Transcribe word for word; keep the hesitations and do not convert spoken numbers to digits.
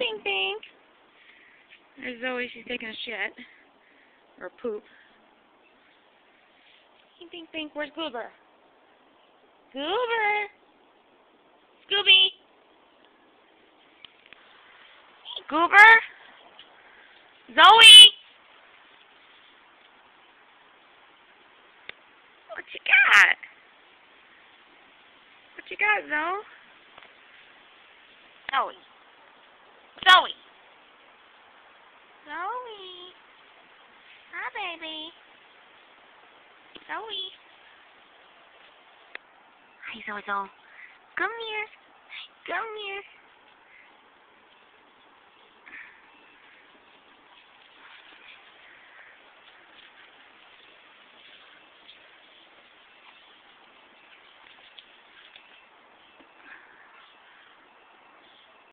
Pink Pink. There's Zoe. She's taking a shit. Or poop. Hey, Pink Pink. Where's Goober? Goober. Scooby. Hey, Goober. Zoe. What you got? What you got, Zoe? Zoe. Zoe. Zoe. Hi, baby. Zoe. Hi, Zoe. Come here. Come here.